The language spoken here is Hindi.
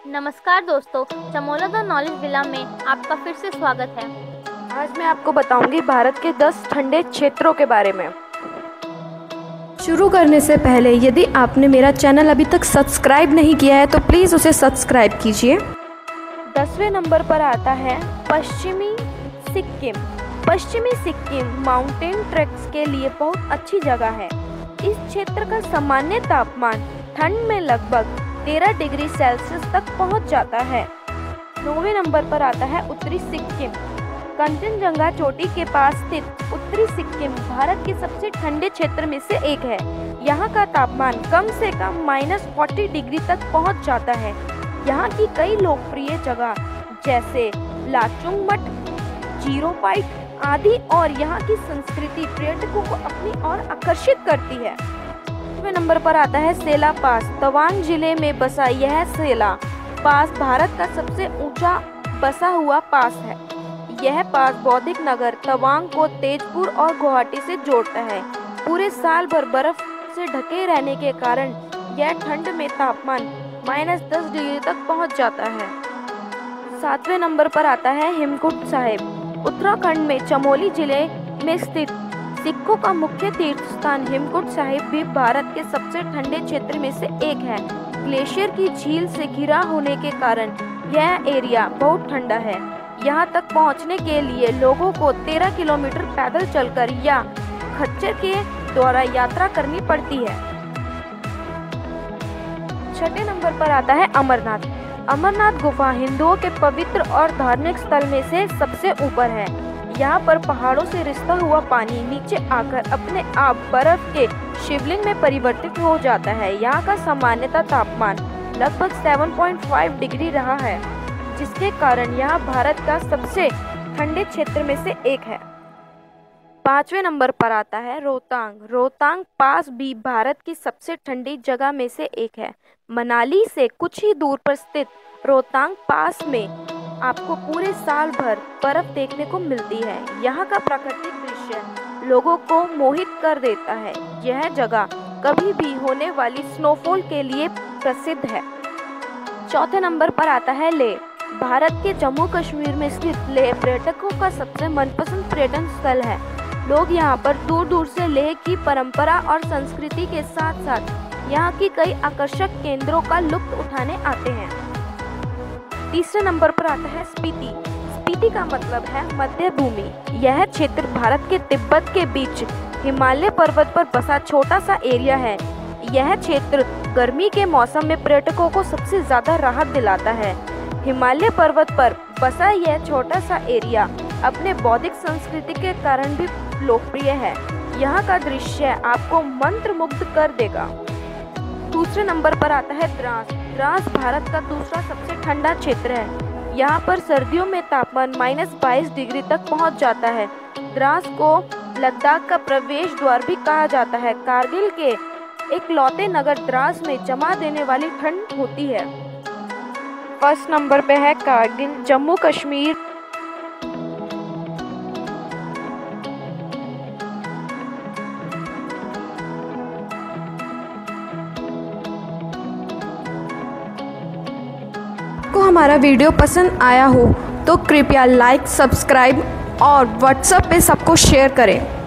नमस्कार दोस्तों, चमोला द नॉलेज विला में आपका फिर से स्वागत है। आज मैं आपको बताऊंगी भारत के 10 ठंडे क्षेत्रों के बारे में। शुरू करने से पहले यदि आपने मेरा चैनल अभी तक सब्सक्राइब नहीं किया है तो प्लीज़ उसे सब्सक्राइब कीजिए। 10वें नंबर पर आता है पश्चिमी सिक्किम। पश्चिमी सिक्किम माउंटेन ट्रेक्स के लिए बहुत अच्छी जगह है। इस क्षेत्र का सामान्य तापमान ठंड में लगभग 13 डिग्री सेल्सियस तक पहुंच जाता है। 9वें नंबर पर आता है उत्तरी सिक्किम। कंचनजंगा चोटी के पास स्थित उत्तरी सिक्किम भारत के सबसे ठंडे क्षेत्र में से एक है। यहाँ का तापमान कम से कम -40 डिग्री तक पहुँच जाता है। यहाँ की कई लोकप्रिय जगह जैसे लाचुंग मठ, जीरो पॉइंट आदि और यहाँ की संस्कृति पर्यटकों को अपनी ओर आकर्षित करती है। 10वें नंबर पर आता है सेला पास। तवांग जिले में बसा यह सेला पास भारत का सबसे ऊंचा बसा हुआ पास है। यह पास बौद्धिक नगर तवांग को तेजपुर और गुवाहाटी से जोड़ता है। पूरे साल भर बर्फ से ढके रहने के कारण यह ठंड में तापमान -10 डिग्री तक पहुंच जाता है। 7वें नंबर पर आता है हेमकुंड साहिब। उत्तराखंड में चमोली जिले में स्थित सिखों का मुख्य तीर्थ स्थान हेमकुंड साहिब भी भारत के सबसे ठंडे क्षेत्र में से एक है। ग्लेशियर की झील से घिरा होने के कारण यह एरिया बहुत ठंडा है। यहाँ तक पहुँचने के लिए लोगों को 13 किलोमीटर पैदल चलकर या खच्चर के द्वारा यात्रा करनी पड़ती है। 6वें नंबर पर आता है अमरनाथ। अमरनाथ गुफा हिंदुओं के पवित्र और धार्मिक स्थल में से सबसे ऊपर है। यहाँ पर पहाड़ों से रिसता हुआ पानी नीचे आकर अपने आप बर्फ के शिवलिंग में परिवर्तित हो जाता है। यहाँ का सामान्यतः तापमान लगभग 7.5 डिग्री रहा है, जिसके कारण यह भारत का सबसे ठंडे क्षेत्र में से एक है। 5वें नंबर पर आता है रोहतांग। रोहतांग पास भी भारत की सबसे ठंडी जगह में से एक है। मनाली से कुछ ही दूर पर स्थित रोहतांग पास में आपको पूरे साल भर बर्फ देखने को मिलती है। यहाँ का प्राकृतिक दृश्य लोगों को मोहित कर देता है। यह जगह कभी भी होने वाली स्नोफॉल के लिए प्रसिद्ध है। 4थे नंबर पर आता है लेह। भारत के जम्मू कश्मीर में स्थित लेह पर्यटकों का सबसे मनपसंद पर्यटन स्थल है। लोग यहाँ पर दूर दूर से लेह की परंपरा और संस्कृति के साथ साथ यहाँ की कई आकर्षक केंद्रों का लुत्फ उठाने आते हैं। 3रे नंबर पर आता है स्पीति। स्पीति का मतलब है मध्य भूमि। यह क्षेत्र भारत के तिब्बत के बीच हिमालय पर्वत पर बसा छोटा सा एरिया है। यह क्षेत्र गर्मी के मौसम में पर्यटकों को सबसे ज्यादा राहत दिलाता है। हिमालय पर्वत पर बसा यह छोटा सा एरिया अपने बौद्धिक संस्कृति के कारण भी लोकप्रिय है। यहाँ का दृश्य आपको मंत्रमुग्ध कर देगा। 2रे नंबर पर आता है द्रास। द्रास भारत का दूसरा सबसे ठंडा क्षेत्र है। यहाँ पर सर्दियों में तापमान -22 डिग्री तक पहुँच जाता है। द्रास को लद्दाख का प्रवेश द्वार भी कहा जाता है। कारगिल के इकलौते नगर द्रास में जमा देने वाली ठंड होती है। 1st नंबर पे है कारगिल, जम्मू कश्मीर। को हमारा वीडियो पसंद आया हो तो कृपया लाइक, सब्सक्राइब और व्हाट्सएप पे सबको शेयर करें।